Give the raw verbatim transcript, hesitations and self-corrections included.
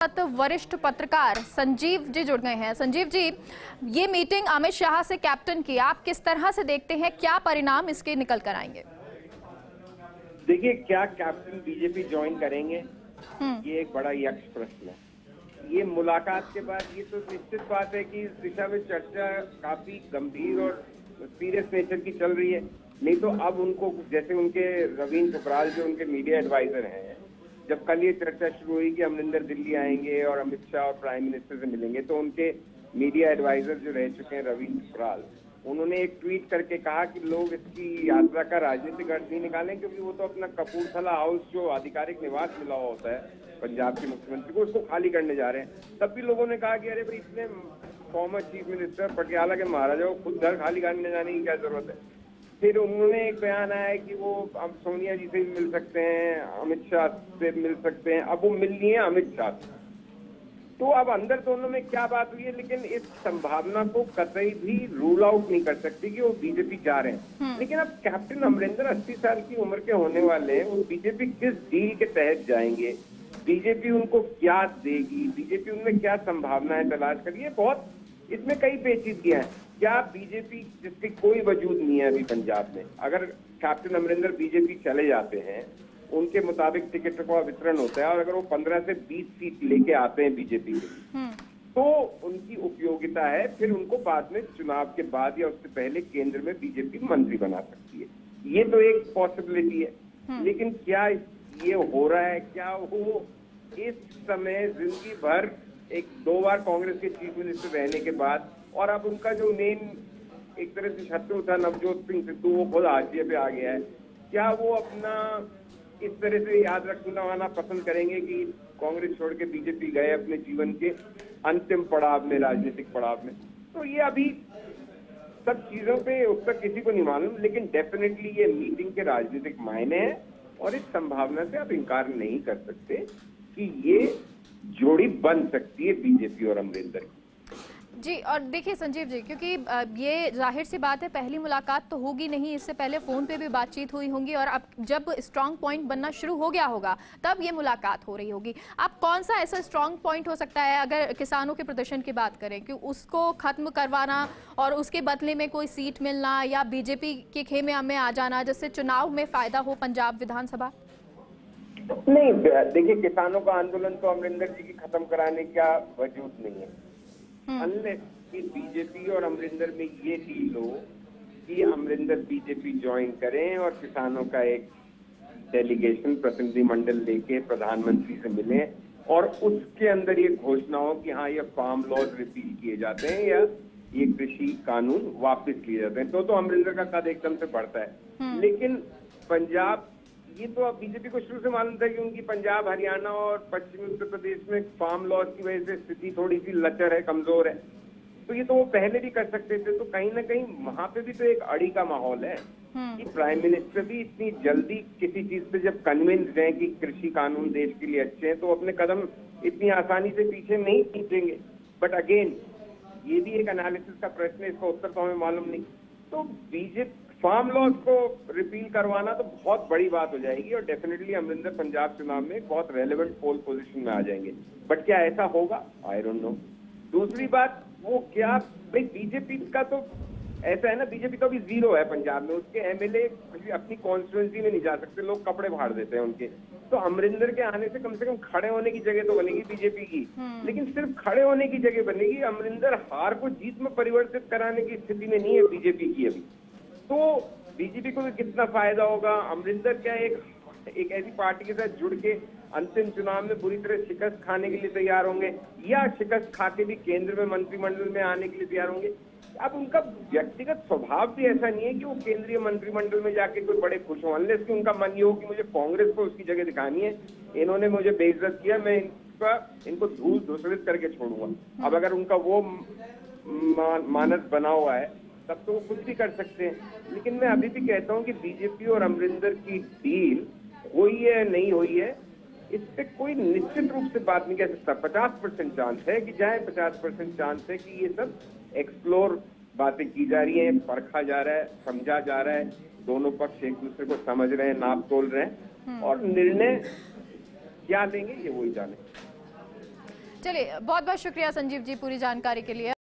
वरिष्ठ पत्रकार संजीव जी जुड़ गए हैं। संजीव जी, ये मीटिंग अमित शाह से कैप्टन की आप किस तरह से देखते हैं, क्या परिणाम इसके निकल कर आएंगे? देखिए, क्या कैप्टन बीजेपी ज्वाइन करेंगे, ये एक बड़ा यक्ष प्रश्न है। ये मुलाकात के बाद ये तो निश्चित बात है कि इस दिशा में चर्चा काफी गंभीर और सीरियस नेचर की चल रही है। नहीं तो अब उनको, जैसे उनके रवींद्र सुब्राल जो उनके मीडिया एडवाइजर हैं, जब कल ये चर्चा शुरू हुई कि अमरिंदर दिल्ली आएंगे और अमित शाह और प्राइम मिनिस्टर से मिलेंगे, तो उनके मीडिया एडवाइजर जो रह चुके हैं रवींद्र सुब्राल, उन्होंने एक ट्वीट करके कहा कि लोग इसकी यात्रा का राजनीतिक अर्थ नहीं निकालें, क्योंकि वो तो अपना कपूरथला हाउस जो आधिकारिक निवास मिला हुआ होता है पंजाब के मुख्यमंत्री को, उसको खाली करने जा रहे हैं। तब भी लोगों ने कहा कि अरे भाई, इतने फॉर्मर चीफ मिनिस्टर पटियाला के महाराजा को खुद घर खाली करने जाने की क्या जरूरत है। फिर उन्होंने एक बयान आया कि वो अब सोनिया जी से भी मिल सकते हैं, अमित शाह से मिल सकते हैं। अब वो मिलनी है अमित शाह से। तो अब अंदर दोनों में क्या बात हुई है, लेकिन इस संभावना को कतई भी रूल आउट नहीं कर सकती कि वो बीजेपी जा रहे हैं। लेकिन अब कैप्टन अमरिंदर अस्सी साल की उम्र के होने वाले हैं, वो बीजेपी किस डील के तहत जाएंगे, बीजेपी उनको क्या देगी, बीजेपी उनमें क्या संभावनाएं तलाश करिए, बहुत इसमें कई पेचीदगियां हैं। क्या बीजेपी, जिसकी कोई वजूद नहीं है अभी पंजाब में, अगर कैप्टन अमरिंदर बीजेपी चले जाते हैं, उनके मुताबिक टिकट का वितरण होता है, और अगर वो पंद्रह से बीस सीट लेके आते हैं बीजेपी के, तो उनकी उपयोगिता है। फिर उनको बाद में चुनाव के बाद या उससे पहले केंद्र में बीजेपी मंत्री बना सकती है। ये तो एक पॉसिबिलिटी है। लेकिन क्या ये हो रहा है? क्या वो इस समय जिंदगी भर एक दो बार कांग्रेस के चीफ मिनिस्टर रहने के बाद, और अब उनका जो मेन एक तरह से शत्रु था नवजोत सिंह सिद्धू, वो खुद हाशिए पे आ गया है, क्या वो अपना इस तरह से याद रखना पसंद करेंगे कि कांग्रेस छोड़ के बीजेपी गए अपने जीवन के अंतिम पड़ाव में, राजनीतिक पड़ाव में? तो ये अभी सब चीजों पे उत्तर किसी को नहीं मालूम, लेकिन डेफिनेटली ये मीटिंग के राजनीतिक मायने हैं, और इस संभावना से आप इनकार नहीं कर सकते कि ये जोड़ी बन सकती है बीजेपी और अमरिंदर की। जी, और देखिए संजीव जी, क्योंकि ये जाहिर सी बात है, पहली मुलाकात तो होगी नहीं, इससे पहले फोन पे भी बातचीत हुई होंगी, और अब जब स्ट्रांग पॉइंट बनना शुरू हो गया होगा तब ये मुलाकात हो रही होगी। अब कौन सा ऐसा स्ट्रांग पॉइंट हो सकता है, अगर किसानों के प्रदर्शन की बात करें, कि उसको खत्म करवाना और उसके बदले में कोई सीट मिलना, या बीजेपी के खेमे में आ जाना, जिससे चुनाव में फायदा हो पंजाब विधानसभा? नहीं, देखिए, किसानों का आंदोलन तो अमरिंदर जी की खत्म कराने का वजूद नहीं है, अनलेस कि बीजेपी और अमरिंदर में ये डील हो कि अमरिंदर बीजेपी ज्वाइन करें और किसानों का एक डेलीगेशन, प्रतिनिधि मंडल लेके प्रधानमंत्री से मिले, और उसके अंदर ये घोषणा हो कि हाँ, ये फार्म लॉज रिपील किए जाते हैं या ये कृषि कानून वापस लिए जाते हैं, तो तो अमरिंदर का कद एकदम से बढ़ता है। लेकिन पंजाब, ये तो अब बीजेपी को शुरू से मालूम था कि उनकी पंजाब, हरियाणा और पश्चिमी उत्तर प्रदेश में फार्म लॉज की वजह से स्थिति थोड़ी सी लचर है, कमजोर है, तो ये तो वो पहले भी कर सकते थे। तो कहीं ना कहीं वहां पे भी तो एक अड़ी का माहौल है कि प्राइम मिनिस्टर भी इतनी जल्दी किसी चीज से जब कन्विंस्ड हैं कि कृषि कानून देश के लिए अच्छे हैं, तो अपने कदम इतनी आसानी से पीछे नहीं खींचेंगे। बट अगेन, ये भी एक एनालिसिस का प्रश्न है, इसका उत्तर तो हमें मालूम नहीं। तो बीजेपी फार्म लॉज को रिपील करवाना तो बहुत बड़ी बात हो जाएगी, और डेफिनेटली अमरिंदर पंजाब चुनाव में बहुत रेलेवेंट पोल पोजीशन में आ जाएंगे। बट क्या ऐसा होगा? I don't know. दूसरी बात, वो क्या, भाई बीजेपी का तो ऐसा है ना, बीजेपी तो अभी जीरो है पंजाब में, उसके एमएलए अपनी कॉन्स्टिट्यूएंसी में नहीं जा सकते, लोग कपड़े फाड़ देते हैं उनके। तो अमरिंदर के आने से कम से कम खड़े होने की जगह तो बनेगी बीजेपी की, लेकिन सिर्फ खड़े होने की जगह बनेगी। अमरिंदर हार को जीत में परिवर्तित कराने की स्थिति में नहीं है बीजेपी की अभी। तो बीजेपी को भी कितना फायदा होगा? अमरिंदर क्या एक एक ऐसी पार्टी के साथ जुड़ के अंतिम चुनाव में बुरी तरह शिकस्त खाने के लिए तैयार होंगे, या शिकस्त खा के भी केंद्र में मंत्रिमंडल में आने के लिए तैयार होंगे? अब उनका व्यक्तिगत स्वभाव भी ऐसा नहीं है कि वो केंद्रीय मंत्रिमंडल में जाके कोई बड़े खुश हो, अनलेस कि उनका मन ये हो कि मुझे कांग्रेस को उसकी जगह दिखानी है, इन्होंने मुझे बेइज्जत किया, मैं इनका इनको धूल धूसरित करके छोड़ूंगा। अब अगर उनका वो मानस बना हुआ है, तब तो वो कुछ भी कर सकते हैं। लेकिन मैं अभी भी कहता हूं कि बीजेपी और अमरिंदर की डील हुई है नहीं हुई है, इस पे कोई निश्चित रूप से बात नहीं कह सकता। पचास परसेंट चांस है कि जाए, पचास परसेंट चांस है कि ये सब एक्सप्लोर बातें की जा रही हैं, परखा जा रहा है, समझा जा रहा है, दोनों पक्ष एक दूसरे को समझ रहे हैं, नाप तोल रहे हैं, और निर्णय क्या लेंगे ये वही जाने। चलिए, बहुत बहुत शुक्रिया संजीव जी पूरी जानकारी के लिए।